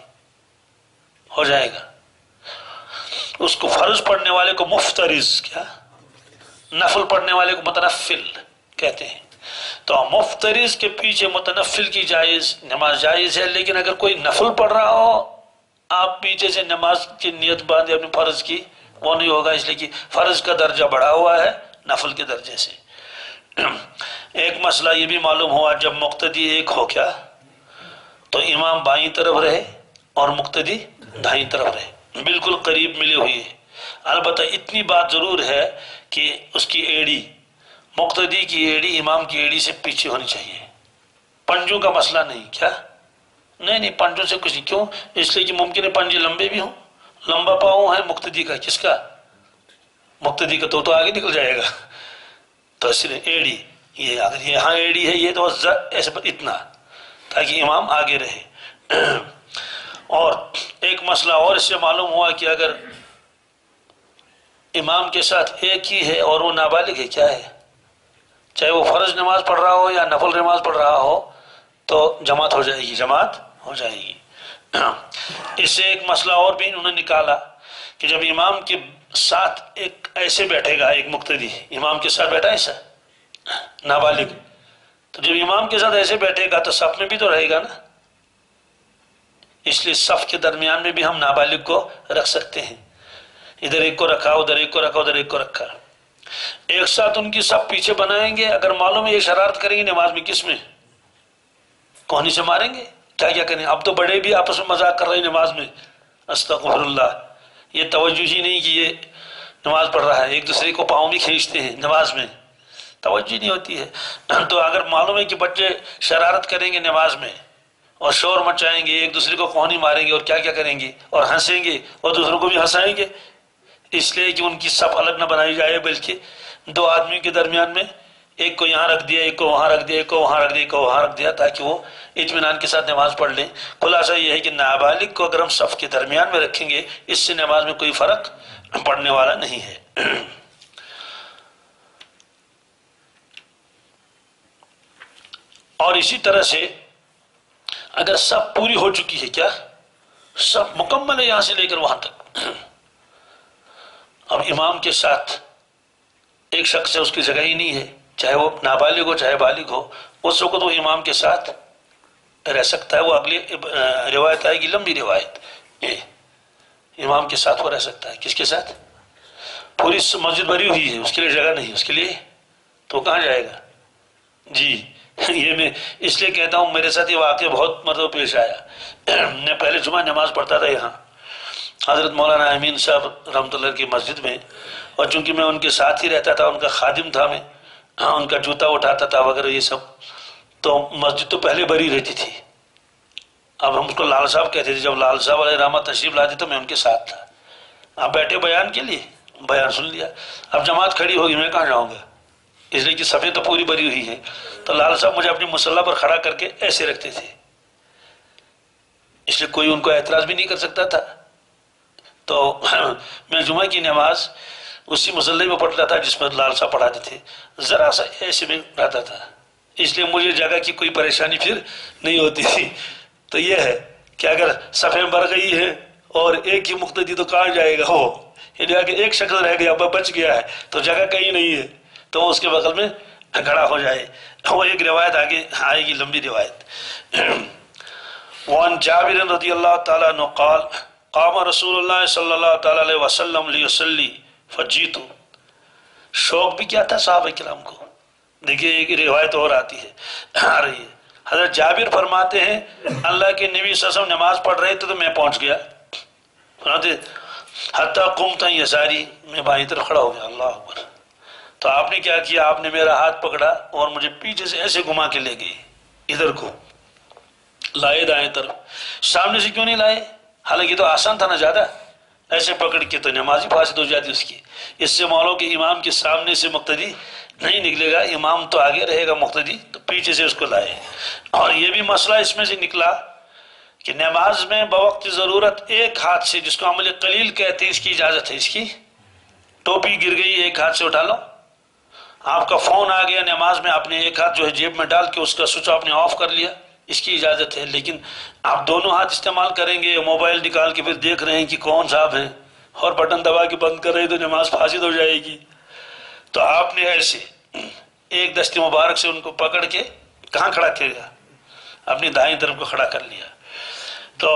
ہو جائے گا۔ اس کو فرض پڑھنے والے کو مفترض کیا نفل پڑھنے والے کو متنفل کہتے ہیں۔ تو مفترض کے پیچھے متنفل کی جائز نماز جائز ہے، لیکن اگر کوئی نفل پڑھ رہا ہو آپ پیچھے سے نماز کی نیت باندھے اپنے فرض کی، وہ نہیں ہوگا، اس لیے کہ فرض کا درجہ بڑھا ہوا ہے نفل کے درجے سے۔ ایک مسئلہ یہ بھی معلوم ہوا، جب مقتدی ایک ہو کیا تو امام بائیں طرف رہے اور مقتدی دائیں طرف رہے، بالکل قریب ملے ہوئے۔ البتہ اتنی بات ضرور ہے کہ اس کی ایڑی، مقتدی کی ایڑی امام کی ایڑی سے پیچھے ہونی چاہیے، پنجوں کا مسئلہ نہیں۔ کیا؟ نہیں پنجوں سے کچھ نہیں۔ کیوں؟ اس لیے کہ ممکن ہے پنجے لمبے بھی ہوں، لمبا پاؤں ہے مقتدی کا، کس کا؟ مقتدی کا، تو آگے نکل جائے گا، تو اس لیے ایڑی، یہ اگر یہاں ایڑی ہے یہ تو ایسے پر اتنا، تاکہ امام آگے رہے۔ اور ایک مسئلہ اور اس سے معلوم ہوا کہ اگر امام کے ساتھ ایک ہی ہے اور وہ نابالغ ہے، کیا ہے، چاہے وہ فرض نماز پڑھ رہا ہو یا نفل نماز پڑھ رہا ہو تو جماعت ہو جائے گی، جماعت ہو جائے گی۔ اس سے ایک مسئلہ اور بھی انہوں نے نکالا کہ جب امام کے ساتھ ایک ایسے بیٹھے گا، ایک مقتدی امام کے ساتھ بیٹھا ایسا نابالغ، تو جب امام کے ساتھ ایسے بیٹھے گا تو صف میں بھی تو رہے گا نا، اس لیے صف کے درمیان میں بھی ہم نابالغ کو رکھ سکتے ہیں، ادھر ایک کو رکھا، ادھر ایک کو رکھا، ادھر ایک کو رکھا، ایک ساتھ ان کی صف پیچھے بنائیں گے۔ اگر معلوم ہے یہ شرارت کریں گے نماز میں، کس میں؟ کوہنی سے ماریں گے، کیا کریں؟ اب تو بڑے بھی آپس میں مذاق کر رہے ہیں نماز میں، استغفر اللہ، یہ توجہ ہی نہیں کہ یہ نماز پڑھ رہا ہے، ایک دوسرے کو پاؤں بھی کھینچتے ہیں نماز میں، توجہ نہیں ہوتی ہے۔ تو اگر معلوم ہے کہ بچے شرارت کریں گے نماز میں اور شور مچائیں گے، ایک دوسرے کو کوہنی ماریں گے اور کیا کریں گے، اور ہنسیں گے اور دوسروں کو بھی ہنسائیں گے، اس لیے کہ ان کی صف الگ نہ بنائی جائے، بلکہ دو آدمی کے درمیان میں ایک کو یہاں رکھ دیا، ایک کو وہاں رکھ دیا، ایک کو وہاں رکھ دیا، ایک کو وہاں رکھ دیا، تاکہ وہ اطمینان کے ساتھ نماز پڑھ لیں۔ خلاصہ یہ ہے کہ نابالغ کو اگر ہم صف کے درمیان میں رکھیں گے اس سے نماز میں کوئی فرق پڑنے والا نہیں ہے۔ اور اسی طرح سے اگر سب پوری ہو چکی ہے، کیا سب مکمل ہے یہاں سے لے کر وہاں تک، اب امام کے ساتھ ایک شخص ہے، اس کی جگہ ہی نہیں ہے، چاہے وہ نابالغ ہو چاہے بالغ ہو، اس وقت وہ امام کے ساتھ رہ سکتا ہے۔ وہ اگلی روایت آئے گی، لمبی روایت، امام کے ساتھ وہ رہ سکتا ہے۔ کس کے ساتھ؟ پوری مسجد بھری ہوئی ہے، اس کے لیے جگہ نہیں، اس کے لیے تو کہاں جائے گا؟ جی یہ میں اس لیے کہتا ہوں، میرے ساتھ یہ واقعہ بہت مرتبہ پیش آیا۔ میں پہلے جمعہ نماز پڑھتا تھا یہاں حضرت مولانا امین صاحب رحمۃ اللہ کی مسجد میں، اور چونکہ میں ان کے ساتھ ہی رہتا تھا، ان کا خادم تھا، میں ان کا جوتا اٹھاتا تھا وغیرہ یہ سب، تو مسجد تو پہلے بھری رہتی تھی۔ اب ہم اس کو لال صاحب کہتے تھے، جب لال صاحب علیہ رحمہ تشریف لاتے تو میں ان کے ساتھ تھا، آپ بیٹھے بیان کے لیے، بیان سن لیا، اب جماعت کھڑی ہوگی میں کہاں جاؤں گا، اس لیے کہ صفیں تو پوری بھری ہوئی ہیں، تو لال صاحب مجھے اپنی مصلی پر کھڑا کر کے ایسے رکھتے تھے، اس لیے کوئی ان کو اعتراض بھی نہیں کر سکتا تھا۔ تو میں جمعہ کی نماز اسی مصلی میں پڑھتا تھا جس میں لال صاحب پڑھاتے تھے، ذرا سا ایسے میں رہتا تھا، اس لیے مجھے جگہ کی کوئی پریشانی پھر نہیں ہوتی تھی۔ تو یہ ہے کہ اگر صفیں بھر گئی ہے اور ایک ہی مقتدی تو کہاں جائے گا، ہو یعنی کہ ایک شخص رہ گیا، بچ گیا ہے تو جگہ کہیں نہیں ہے، تو اس کے بغل میں کھڑا ہو جائے۔ وہ ایک روایت آگے آئے گی، لمبی روایت۔ وعن جابر رضی اللہ تعالیٰ عنہ قال قام رسول اللہ صلی اللہ تعالیٰ علیہ وسلم لیصلی فجیتو۔ شوق بھی کیا تھا صحابہ کرام کو، دیکھیے ایک روایت اور آتی ہے، آ رہی ہے، حضرت جابر فرماتے ہیں اللہ کے نبی صلی اللہ علیہ وسلم نماز پڑھ رہے تھے تو میں پہنچ گیا، حتیٰ قمت یساری، میں بائیں طرف کھڑا ہو گیا، اللہ اکبر۔ تو آپ نے کیا کیا، آپ نے میرا ہاتھ پکڑا اور مجھے پیچھے سے ایسے گھما کے لے گئے، ادھر کو لائے دائیں طرف، سامنے سے کیوں نہیں لائے، حالانکہ تو آسان تھا نا زیادہ، ایسے پکڑ کے تو نماز ہی فاسد ہو جاتی اس کی۔ اس سے معلوم کہ امام کے سامنے سے مقتدی نہیں نکلے گا، امام تو آگے رہے گا، مقتدی تو پیچھے سے اس کو لائے۔ اور یہ بھی مسئلہ اس میں سے نکلا کہ نماز میں بوقت ضرورت ایک ہاتھ سے، جس کو عمل قلیل کہتے ہیں، اس کی اجازت ہے، اس کی ٹوپی گر گئی ایک ہاتھ سے اٹھا لو، آپ کا فون آ گیا نماز میں، آپ نے ایک ہاتھ جو ہے جیب میں ڈال کے اس کا سوئچ آپ نے آف کر لیا، اس کی اجازت ہے۔ لیکن آپ دونوں ہاتھ استعمال کریں گے، موبائل نکال کے پھر دیکھ رہے ہیں کہ کون صاحب ہیں اور بٹن دبا کے بند کر رہے ہیں، تو نماز فاسد ہو جائے گی۔ تو آپ نے ایسے ایک دستی مبارک سے ان کو پکڑ کے کہاں کھڑا کیا؟ اپنی دائیں طرف کو کھڑا کر لیا۔ تو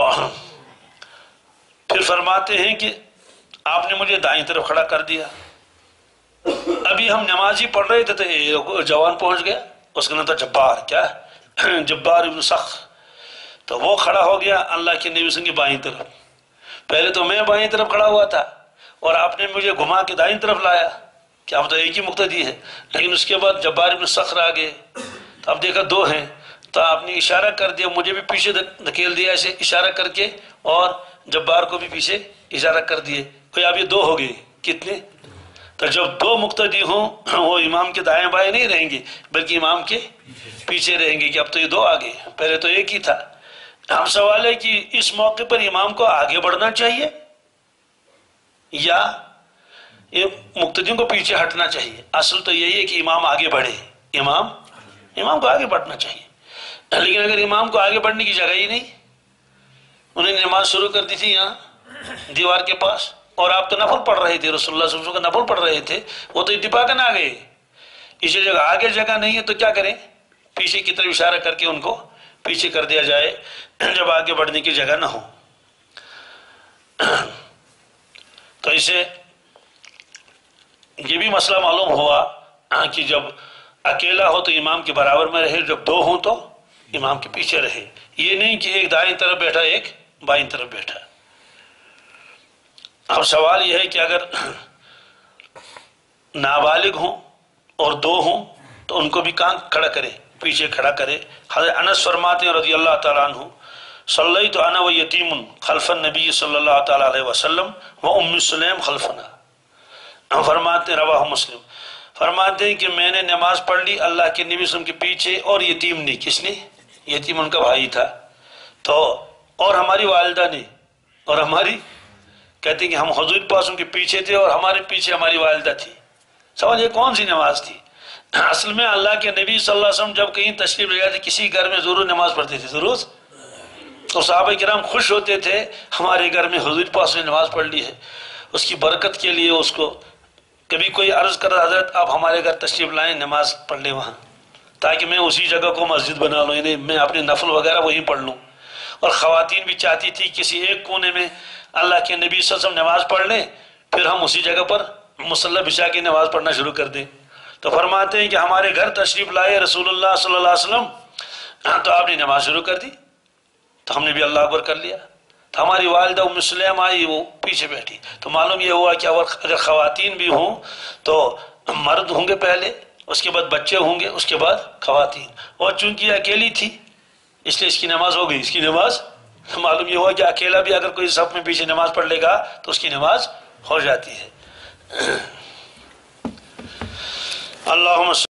پھر فرماتے ہیں کہ آپ نے مجھے دائیں طرف کھڑا کر دیا، ابھی ہم نماز ہی پڑھ رہے تھے تو ایک جوان پہنچ گیا، اس کا نام تھا جبار، کیا جبار ابن سخ، تو وہ کھڑا ہو گیا اللہ کے نبی صلی اللہ علیہ وسلم کی بائیں طرف۔ پہلے تو میں بائیں طرف کھڑا ہوا تھا اور آپ نے مجھے گھما کے دائیں طرف لایا کہ اب تو ایک ہی مقتدی ہے، لیکن اس کے بعد جبار ابن سخر آ گئے تو اب دیکھا دو ہیں، تو آپ نے اشارہ کر دیا، مجھے بھی پیچھے دھکیل دیا ایسے اشارہ کر کے، اور جبار کو بھی پیچھے اشارہ کر دیے، کوئی اب یہ دو ہو گئے، کتنے؟ تو جب دو مقتدی ہوں وہ امام کے دائیں بائیں نہیں رہیں گے بلکہ امام کے پیچھے رہیں گے کہ اب تو یہ دو آگے، پہلے تو ایک ہی تھا۔ ہم سوال ہے کہ اس موقع پر امام کو آگے بڑھنا چاہیے یا مقتدیوں کو پیچھے ہٹنا چاہیے؟ اصل تو یہی ہے کہ امام آگے بڑھے، امام کو آگے بڑھنا چاہیے، لیکن اگر امام کو آگے بڑھنے کی جگہ ہی نہیں، انہیں نماز شروع کر دی تھی یہاں دیوار کے پاس اور آپ تو نفل پڑھ رہے تھے، رسول اللہ صلی اللہ علیہ وسلم کا نفل پڑھ رہے تھے، وہ تو اتفاقاً آ گئے، اسی جگہ آگے جگہ نہیں ہے تو کیا کریں؟ پیچھے کی طرف اشارہ کر کے ان کو پیچھے کر دیا جائے جب آگے بڑھنے کی جگہ نہ ہو۔ تو اسے یہ بھی مسئلہ معلوم ہوا کہ جب اکیلا ہو تو امام کے برابر میں رہے، جب دو ہوں تو امام کے پیچھے رہے، یہ نہیں کہ ایک دائیں طرف بیٹھا ایک بائیں طرف بیٹھا۔ اب سوال یہ ہے کہ اگر نابالغ ہوں اور دو ہوں تو ان کو بھی کہاں کھڑا کرے؟ پیچھے کھڑا کرے۔ حضرت انس فرماتے ہیں رضی اللہ تعالیٰ عنہ، صلیت انا و یتیم خلف النبی صلی اللہ تعالیٰ علیہ وسلم و ام سلیم خلفنا، فرماتے ہیں رواہ مسلم، فرماتے ہیں کہ میں نے نماز پڑھ لی اللہ کے نبی صلی اللہ علیہ وسلم کے پیچھے اور یتیم نے، کس نے؟ یتیم ان کا بھائی تھا، تو اور ہماری والدہ نے، اور ہماری، کہتے ہیں کہ ہم حضور پاس ان کے پیچھے تھے اور ہمارے پیچھے ہماری والدہ تھی۔ سوال یہ کون سی نماز تھی؟ اصل میں اللہ کے نبی صلی اللہ علیہ وسلم جب کہیں تشریف لے جاتے کسی گھر میں ضرور نماز پڑھتے تھے، ضرور، تو صحابہ کرام خوش ہوتے تھے ہمارے گھر میں حضور پاس نے نماز پڑھ لی ہے، اس کی برکت کے لیے اس کو کبھی کوئی عرض کر رہا حضرت آپ ہمارے گھر تشریف لائیں نماز پڑھ لیں وہاں، تاکہ میں اسی جگہ کو مسجد بنا لوں، یعنی میں اپنے نفل وغیرہ وہیں پڑھ لوں۔ اور خواتین بھی چاہتی تھی کسی ایک کونے میں اللہ کے نبی صلی اللہ علیہ وسلم نماز پڑھ لیں، پھر ہم اسی جگہ پر مصلی بچھا کے نماز پڑھنا شروع کر دیں۔ تو فرماتے ہیں کہ ہمارے گھر تشریف لائے رسول اللہ صلی اللہ علیہ وسلم تو آپ نے نماز شروع کر دی، تو ہم نے بھی اللہ اکبر کر لیا، تو ہماری والدہ ام سلیم آئی، وہ پیچھے بیٹھی، تو معلوم یہ ہوا کہ اگر خواتین بھی ہوں تو مرد ہوں گے پہلے، اس کے بعد بچے ہوں گے، اس کے بعد خواتین، اور چونکہ یہ اکیلی تھی اس لیے اس کی نماز ہو گئی، اس کی نماز، معلوم یہ ہوا کہ اکیلا بھی اگر کوئی صف میں پیچھے نماز پڑھ لے گا تو اس کی نماز ہو جاتی ہے۔ اللہم